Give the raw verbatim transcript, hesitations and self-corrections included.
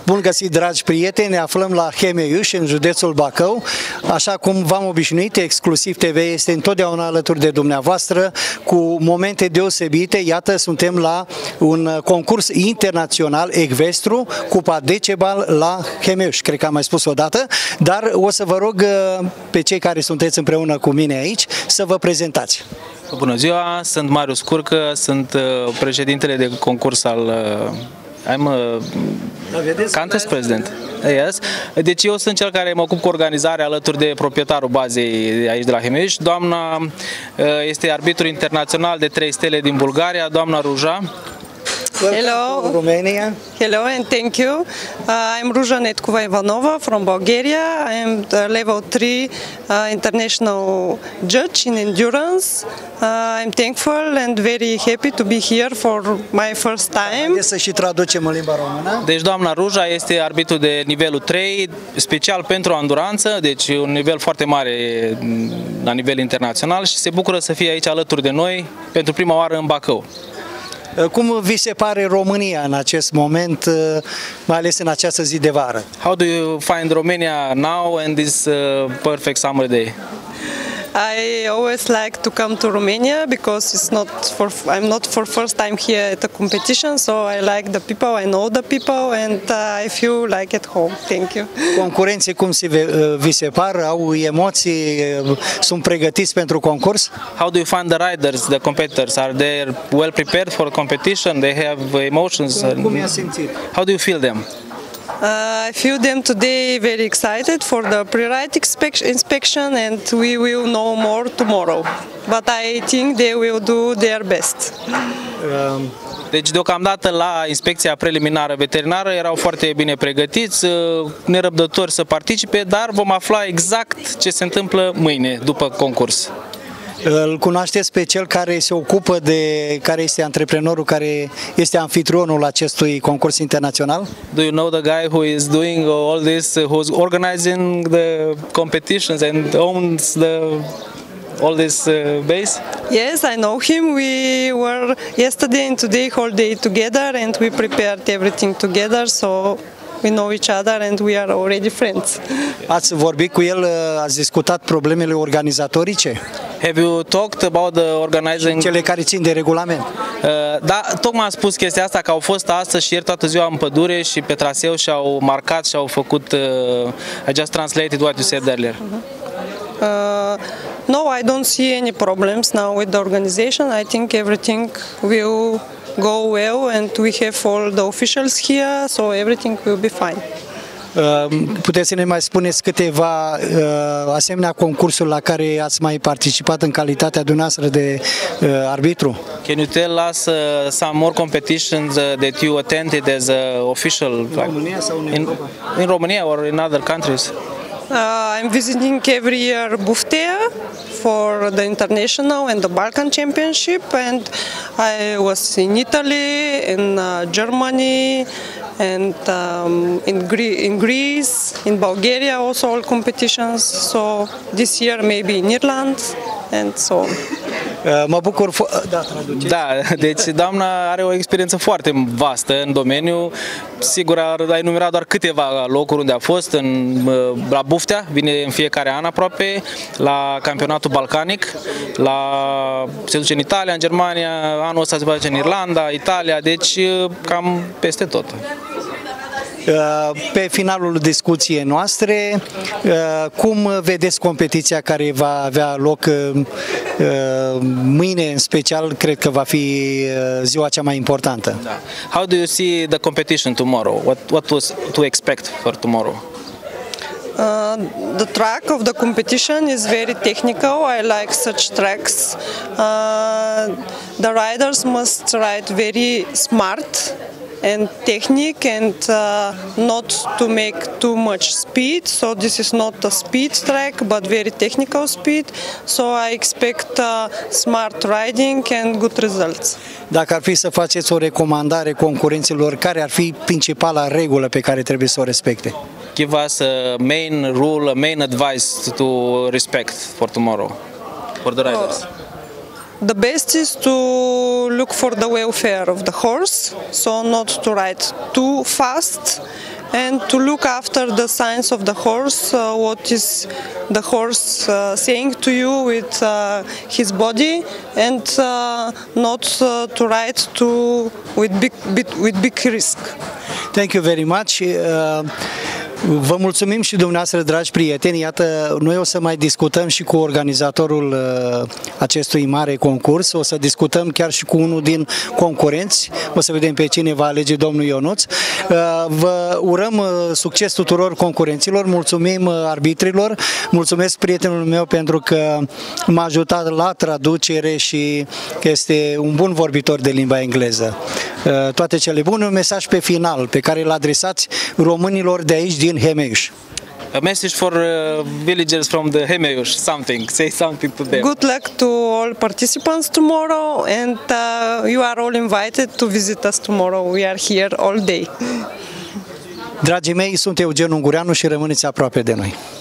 Bun găsit, dragi prieteni, ne aflăm la Hemeiuș, în județul Bacău. Așa cum v-am obișnuit, Exclusiv T V este întotdeauna alături de dumneavoastră cu momente deosebite. Iată, suntem la un concurs internațional ecvestru, Cupa Decebal la Hemeiuș. Cred că am mai spus o dată, dar o să vă rog pe cei care sunteți împreună cu mine aici să vă prezentați. Bună ziua, sunt Marius Curcă, sunt președintele de concurs al... I'm a contest president. Yes. Deci eu sunt cel care mă ocup cu organizarea alături de proprietarul bazei aici de la Hemeiuș. Doamna este arbitru internațional de trei stele din Bulgaria, doamna Ruja. Hello, Romania. hello, and thank you. Uh, I'm Ruja Netkova Ivanova from Bulgaria. I am the level three uh, international judge in endurance. Uh, I'm thankful and very happy to be here for my first time. Haideți să și traducem în limba română. Deci doamna Ruja este arbitru de nivelul trei, special pentru anduranță, deci un nivel foarte mare la nivel internațional și se bucură să fie aici alături de noi pentru prima oară în Bacău. Cum vi se pare România în acest moment, mai ales în această zi de vară? How do you find Romania now and this uh, perfect summer day? I always like to come to Romania because it's not for I'm not for first time here at a competition, so I like the people, I know the people, and uh, I feel like at home. Thank you. Concurenții cum se, vi se par? Au emoții? Sunt pregătiți pentru concurs? How do you find the riders, the competitors? Are they well prepared for competition? They have emotions? Cum i-a simțit? How do you feel them? Uh, I feel them today very excited for the pre-ride inspection, and we will know more tomorrow. But I think they will do their best. Deci deocamdată la inspecția preliminară veterinară erau foarte bine pregătiți, nerăbdători să participe, dar vom afla exact ce se întâmplă mâine după concurs. Îl cunoașteți pe cel care se ocupă de, care este antreprenorul, care este anfitrionul acestui concurs internațional? Do you know the guy who is doing all this, who's organizing the competitions and owns the all this uh, base? Yes, I know him. We were yesterday and today whole day together, and we prepared everything together, so we know each other and we are already friends. Ați vorbit cu el, ați discutat problemele organizatorice? Have you talked about the organizing? Cele care țin de regulament. Uh, da, tocmai am spus chestia asta, că au fost astăzi și ieri toată ziua în pădure și pe traseu și au marcat și au făcut, uh, I just translated what you said earlier. Uh-huh. uh, no, I don't see any problems now with the organization. I think everything will go well and we have all the officials here, so everything will be fine. Puteți să ne mai spuneți câteva asemenea concursuri la care ați mai participat în calitatea dumneavoastră de arbitru? Can you tell us uh, some more competitions uh, that you attended as an official? În România sau în Europa? In, in Romania or in other countries? Uh, I'm visiting every year Buftea for the international and the Balkan Championship, and I was in Italy, in uh, Germany, and um, in, Gre in Greece, in Bulgaria, also all competitions. So this year maybe in Ireland, and so on. Mă bucur, da, traduceți. Da, deci doamna are o experiență foarte vastă în domeniu. Sigur, a enumerat doar câteva locuri unde a fost, în, la Buftea, vine în fiecare an aproape, la campionatul balcanic, la, se duce în Italia, în Germania, anul ăsta se face în Irlanda, Italia, deci cam peste tot. Pe finalul discuției noastre, cum vedeți competiția care va avea loc mâine, în special, cred că va fi ziua cea mai importantă? Da. How do you see the competition tomorrow? What, what was to expect for tomorrow? Uh, the track of the competition is very technical. I like such tracks. Uh, the riders must ride very smart and technique and uh, not to make too much speed, so this is not a speed track but very technical speed, so I expect uh, smart riding and good results. Dacă ar fi să faceți o recomandare concurenților, care ar fi principala regulă pe care trebuie să o respecte? Give us a main rule, a main advice to respect for tomorrow, for the riders. Oh. the best is to look for the welfare of the horse, so not to ride too fast, and to look after the signs of the horse, uh, what is the horse uh, saying to you with uh, his body, and uh, not uh, to ride too with big, big with big risk. Thank you very much. Uh... Vă mulțumim și dumneavoastră, dragi prieteni. Iată, noi o să mai discutăm și cu organizatorul uh, acestui mare concurs. O să discutăm chiar și cu unul din concurenți. O să vedem pe cine va alege domnul Ionuț. Uh, vă urăm uh, succes tuturor concurenților. Mulțumim uh, arbitrilor. Mulțumesc prietenul meu pentru că m-a ajutat la traducere și este un bun vorbitor de limba engleză. Uh, toate cele bune. Un mesaj pe final pe care îl adresați românilor de aici, din Hemeiuș. A message for uh, villagers from the Hemeiuș, something, say something to them. Good luck to all participants tomorrow, and uh, you are all invited to visit us tomorrow. We are here all day. Dragii mei, sunt Eugen Ungureanu și rămâneți aproape de noi.